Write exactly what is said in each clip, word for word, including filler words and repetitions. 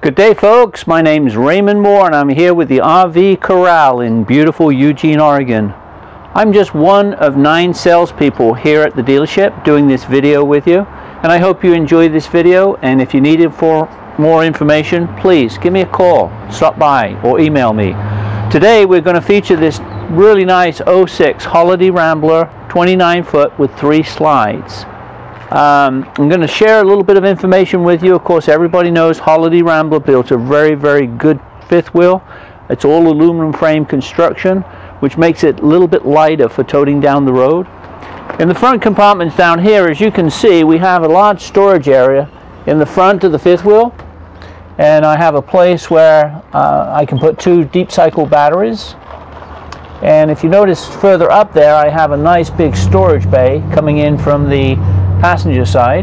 Good day, folks. My name is Raymond Moore and I'm here with the R V Corral in beautiful Eugene, Oregon. I'm just one of nine salespeople here at the dealership doing this video with you, and I hope you enjoy this video. And if you need it for more information, please give me a call, stop by, or email me. Today we're going to feature this really nice oh six Holiday Rambler twenty-nine foot with three slides. Um, I'm going to share a little bit of information with you. Of course, everybody knows Holiday Rambler built a very, very good fifth wheel. It's all aluminum frame construction, which makes it a little bit lighter for toting down the road. In the front compartments down here, as you can see, we have a large storage area in the front of the fifth wheel. And I have a place where uh, I can put two deep cycle batteries. And if you notice further up there, I have a nice big storage bay coming in from the passenger side.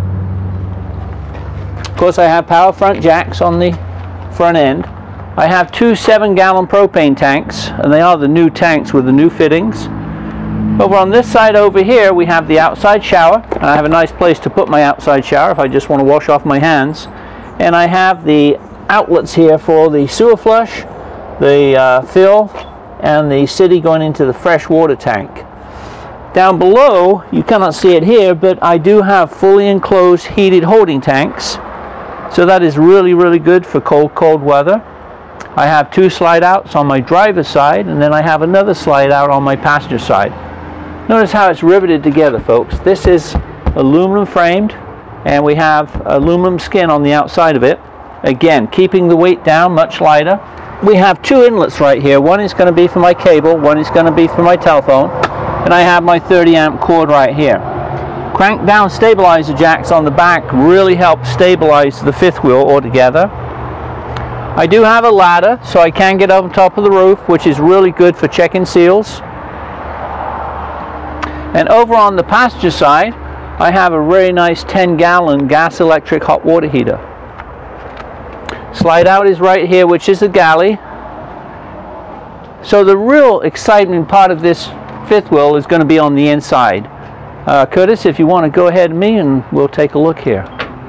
Of course, I have power front jacks on the front end. I have two seven gallon propane tanks, and they are the new tanks with the new fittings. Over on this side over here, we have the outside shower, and I have a nice place to put my outside shower if I just want to wash off my hands. And I have the outlets here for the sewer flush, the uh, fill, and the city going into the fresh water tank. Down below, you cannot see it here, but I do have fully enclosed heated holding tanks. So that is really, really good for cold, cold weather. I have two slide outs on my driver's side, and then I have another slide out on my passenger side. Notice how it's riveted together, folks. This is aluminum framed, and we have aluminum skin on the outside of it. Again, keeping the weight down, much lighter. We have two inlets right here. One is going to be for my cable, one is going to be for my telephone. And I have my thirty amp cord right here. Crank down stabilizer jacks on the back really help stabilize the fifth wheel altogether. I do have a ladder, so I can get up on top of the roof, which is really good for checking seals. And over on the passenger side, I have a very nice ten gallon gas electric hot water heater. Slide out is right here, which is the galley. So the real exciting part of this fifth wheel is going to be on the inside. Uh, Curtis, if you want to go ahead with me and we'll take a look here.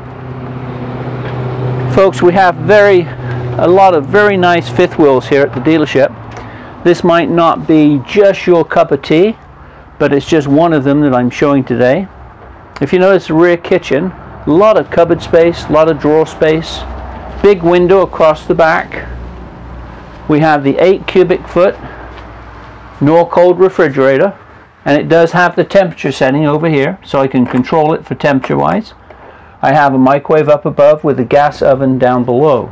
Folks, we have very a lot of very nice fifth wheels here at the dealership. This might not be just your cup of tea, but it's just one of them that I'm showing today. If you notice the rear kitchen, a lot of cupboard space, a lot of drawer space, big window across the back. We have the eight cubic foot Norcold refrigerator, and it does have the temperature setting over here, so I can control it for temperature wise. I have a microwave up above with a gas oven down below.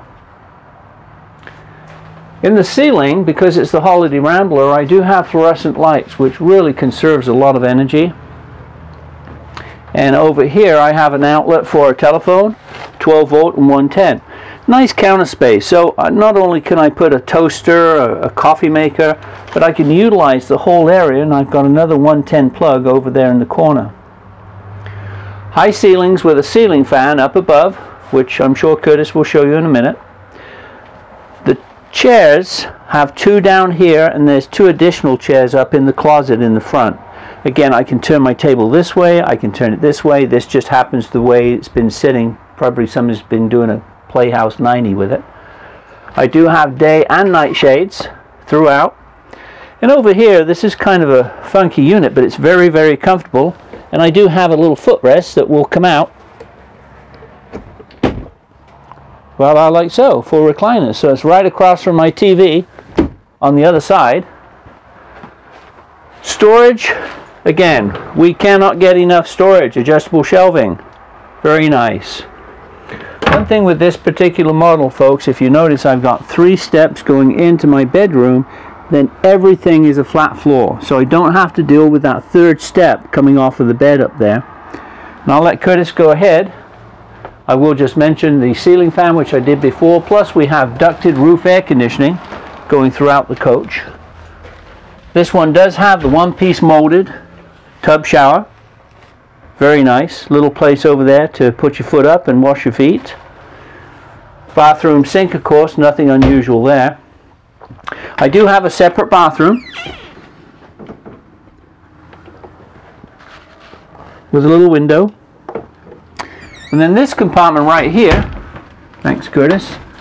In the ceiling, because it's the Holiday Rambler, I do have fluorescent lights, which really conserves a lot of energy. And over here I have an outlet for a telephone, twelve volt and one ten. Nice counter space, so uh, not only can I put a toaster, a, a coffee maker, but I can utilize the whole area, and I've got another one ten plug over there in the corner. High ceilings with a ceiling fan up above, which I'm sure Curtis will show you in a minute. The chairs have two down here, and there's two additional chairs up in the closet in the front. Again, I can turn my table this way, I can turn it this way. This just happens the way it's been sitting. Probably someone's been doing a Playhouse ninety with it. I do have day and night shades throughout. And over here, this is kind of a funky unit, but it's very, very comfortable. And I do have a little footrest that will come out, well, I like so, for recliners. So it's right across from my T V on the other side. Storage, again, we cannot get enough storage. Adjustable shelving, very nice. One thing with this particular model, folks, if you notice, I've got three steps going into my bedroom, then everything is a flat floor. So I don't have to deal with that third step coming off of the bed up there. And I'll let Curtis go ahead. I will just mention the ceiling fan, which I did before, plus we have ducted roof air conditioning going throughout the coach. This one does have the one-piece molded tub shower. Very nice. Little place over there to put your foot up and wash your feet. Bathroom sink, of course, nothing unusual there. I do have a separate bathroom with a little window. And then this compartment right here, thanks Curtis,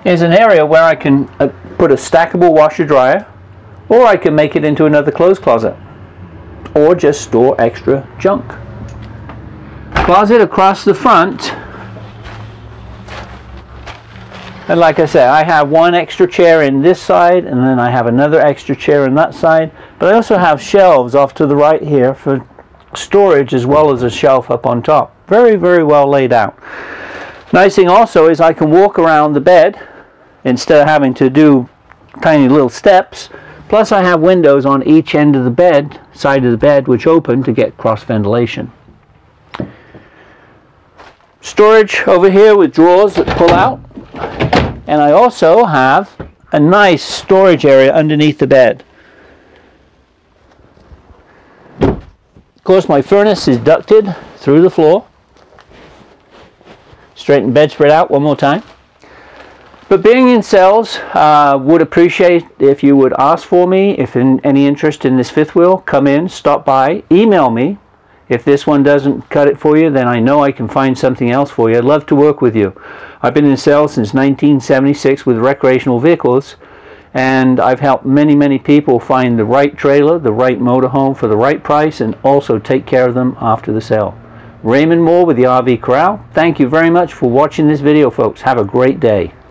is an area where I can uh, put a stackable washer dryer, or I can make it into another clothes closet, or just store extra junk. Closet across the front, and like I said, I have one extra chair in this side, and then I have another extra chair in that side, but I also have shelves off to the right here for storage, as well as a shelf up on top. Very, very well laid out. Nice thing also is I can walk around the bed instead of having to do tiny little steps. Plus I have windows on each end of the bed, side of the bed, which open to get cross ventilation. Storage over here with drawers that pull out. And I also have a nice storage area underneath the bed. Of course, my furnace is ducted through the floor. Straighten bedspread out one more time. But being in sales, uh, would appreciate if you would ask for me. If in any interest in this fifth wheel, come in, stop by, email me. If this one doesn't cut it for you, then I know I can find something else for you. I'd love to work with you. I've been in sales since nineteen seventy-six with recreational vehicles, and I've helped many, many people find the right trailer, the right motorhome for the right price, and also take care of them after the sale. Raymond Moore with the R V Corral. Thank you very much for watching this video, folks. Have a great day.